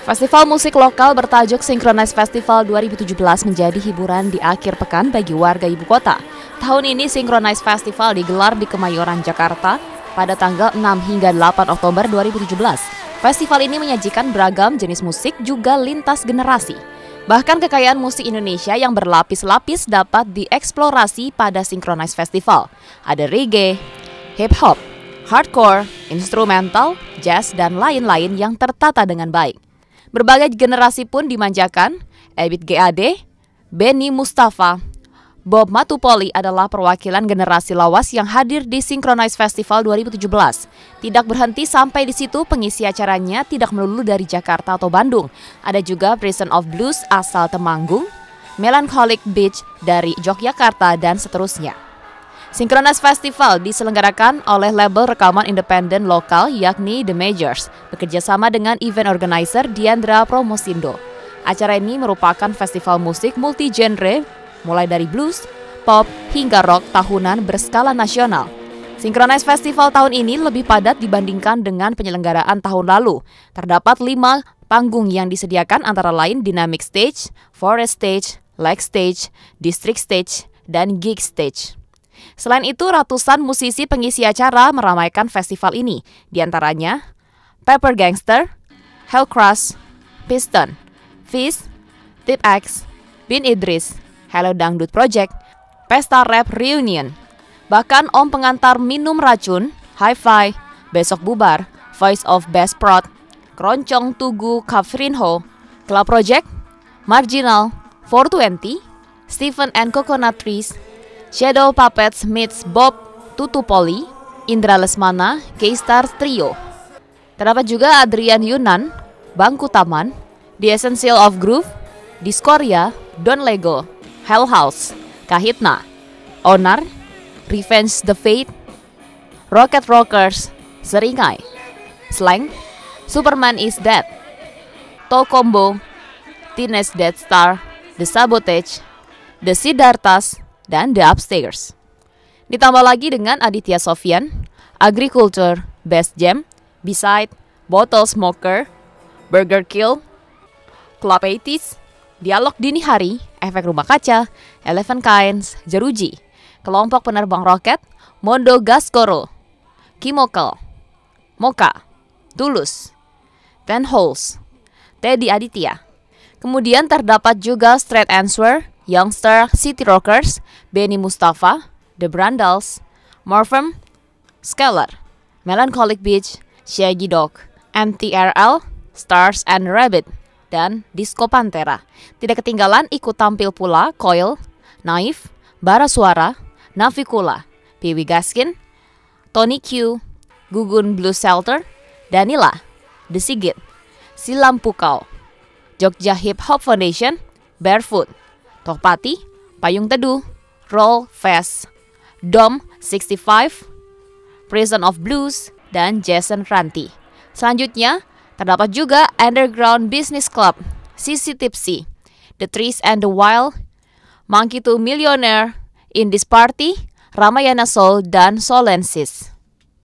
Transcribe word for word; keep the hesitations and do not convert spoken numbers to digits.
Festival musik lokal bertajuk Synchronize Festival dua ribu tujuh belas menjadi hiburan di akhir pekan bagi warga ibu kota. Tahun ini Synchronize Festival digelar di Kemayoran, Jakarta pada tanggal enam hingga delapan Oktober dua ribu tujuh belas. Festival ini menyajikan beragam jenis musik juga lintas generasi. Bahkan kekayaan musik Indonesia yang berlapis-lapis dapat dieksplorasi pada Synchronize Festival. Ada reggae, hip-hop, hardcore, instrumental, jazz, dan lain-lain yang tertata dengan baik. Berbagai generasi pun dimanjakan. Ebit G A D, Benny Mustafa, Bob Matupoli adalah perwakilan generasi lawas yang hadir di Synchronize Festival dua ribu tujuh belas. Tidak berhenti sampai di situ, pengisi acaranya tidak melulu dari Jakarta atau Bandung. Ada juga Prison of Blues asal Temanggung, Melancholic Beach dari Yogyakarta, dan seterusnya. Synchronize Festival diselenggarakan oleh label rekaman independen lokal yakni The Majors, bekerjasama dengan event organizer Diandra Promosindo. Acara ini merupakan festival musik multi-genre, mulai dari blues, pop, hingga rock tahunan berskala nasional. Synchronize Festival tahun ini lebih padat dibandingkan dengan penyelenggaraan tahun lalu. Terdapat lima panggung yang disediakan antara lain Dynamic Stage, Forest Stage, Lake Stage, District Stage, dan Gig Stage. Selain itu, ratusan musisi pengisi acara meramaikan festival ini, di antaranya Pepper Gangster, Hellcrush, Piston, Fizz, Tip X, Bin Idris, Hello Dangdut Project, Pesta Rap Reunion. Bahkan Om Pengantar Minum Racun, Hi-Fi, Besok Bubar, Voice of Best Prod, Keroncong Tugu Kafrinho, Club Project, Marginal, four twenty, Stephen and Coconut Trees, Shadow Puppets meets Bob Tutupoli, Indra Lesmana, K-Star Trio. Terdapat juga Adrian Yunan, Bangku Taman, The Essential of Groove, Discordia, Don Lego, Hell House, Kahitna, Onar, Revenge the Fate, Rocket Rockers, Seringai, Slang, Superman is Dead, Tokombo, Teenage Death Star, The Sabotage, The Siddharthas, dan The Upstairs. Ditambah lagi dengan Aditya Sofyan, Agriculture, Best Jam, B-Side, Bottle Smoker, Burger Kill, Club eighties, Dialog Dini Hari, Efek Rumah Kaca, Eleven Kinds, Jeruji, Kelompok Penerbang Roket, Mondo Gascoro, Kimokel, Moka, Tulus, Ten Holes, Teddy Aditya. Kemudian terdapat juga Straight Answer, Youngster, City Rockers, Benny Mustafa, The Brandals, Morphem, Scalar, Melancholic Beach, Shaggy Dog, M T R L, Stars and Rabbit, dan Disco Pantera. Tidak ketinggalan ikut tampil pula Coil, Naif, Bara Suara, Navikula, P W Gaskin, Tony Q, Gugun Blues Shelter, Danila, The Sigit, Silam Pukau, Jogja Hip Hop Foundation, Barefoot, Tokpati, Payung Teduh, Roll Fest, Dom sixty-five, Prison of Blues, dan Jason Ranti. Selanjutnya, terdapat juga Underground Business Club, Sissy Tipsy, The Trees and the Wild, Monkey to Millionaire, In This Party, Ramayana Soul, dan Solensis.